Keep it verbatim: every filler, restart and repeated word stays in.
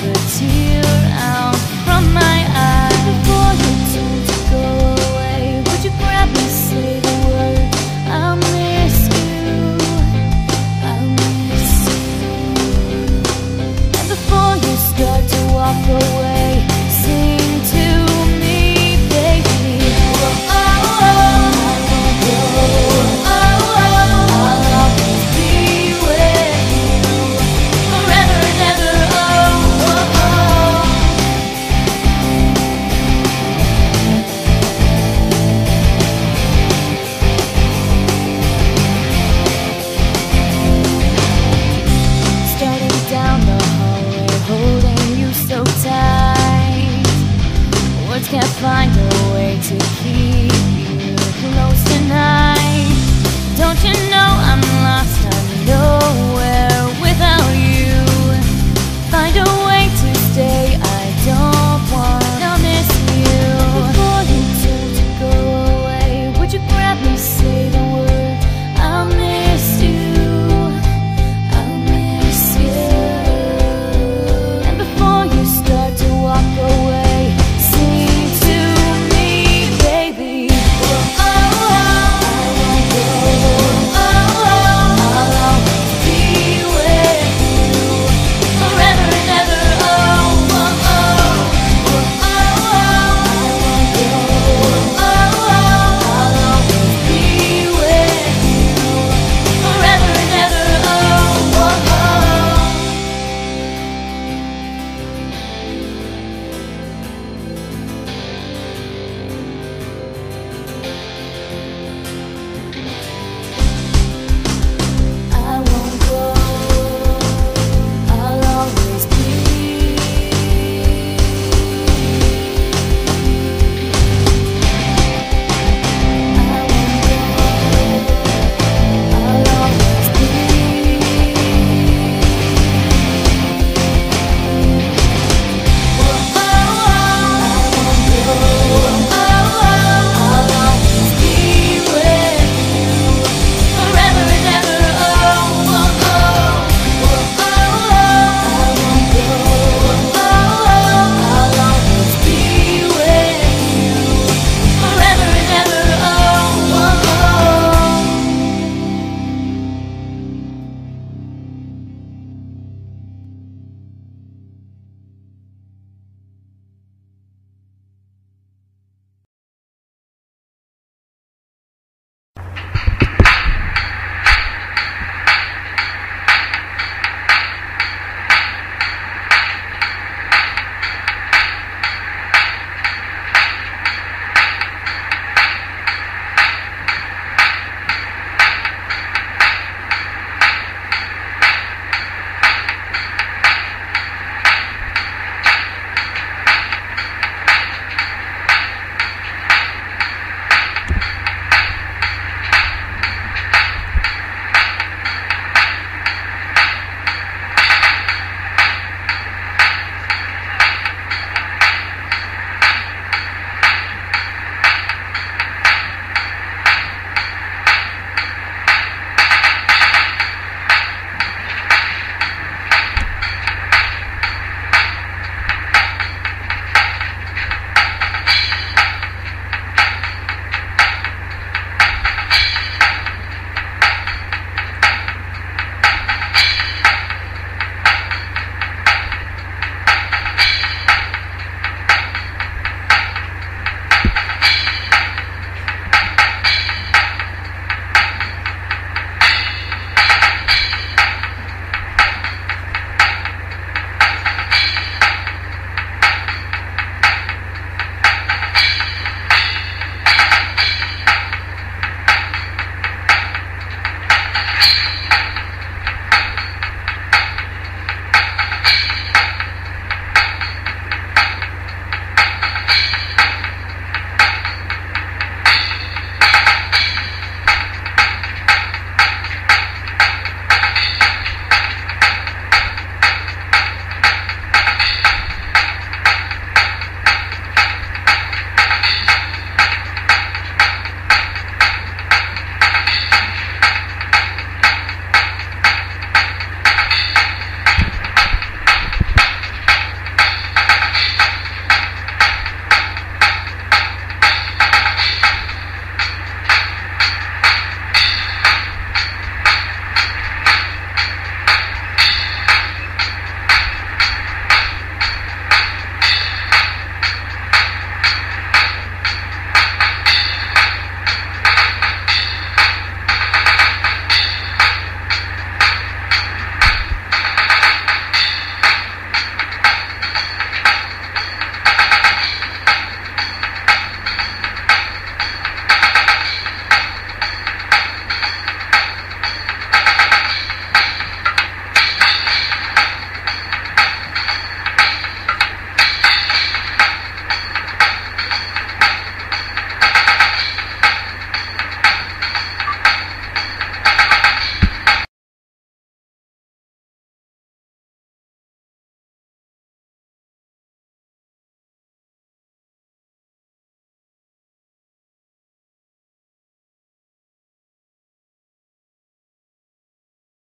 a tear out from my eye. Before you turn to go away, would you grab me, say the word, I'll miss you, I'll miss you. And before you start to walk away, sing to me, baby. Oh, oh, oh, oh, oh, I'll always be with you, forever and ever. Oh, oh, oh. Starting down the hallway, holding you so tight. Words can't find a way to keep you close tonight. Don't you know?